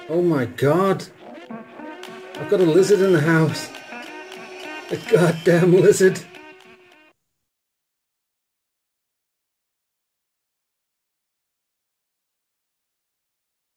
Oh my god. I've got a lizard in the house. A goddamn lizard.